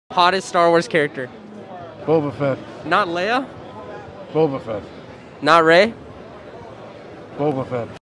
Hottest Star Wars character. Boba Fett. Not Leia? Boba Fett. Not Rey? Boba Fett.